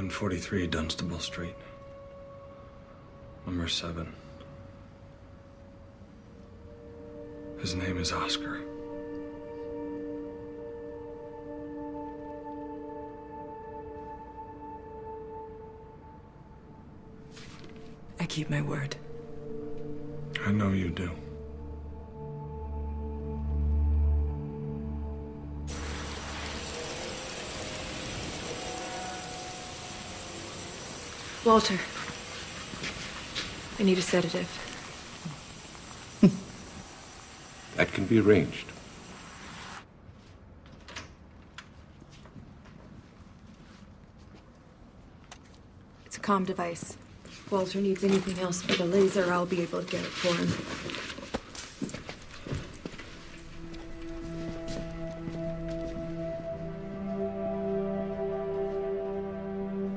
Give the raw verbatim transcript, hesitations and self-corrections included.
one forty-three Dunstable Street. Number seven. His name is Oscar. I keep my word. I know you do. Walter, I need a sedative. That can be arranged. It's a comm device. If Walter needs anything else for the laser, I'll be able to get it for him.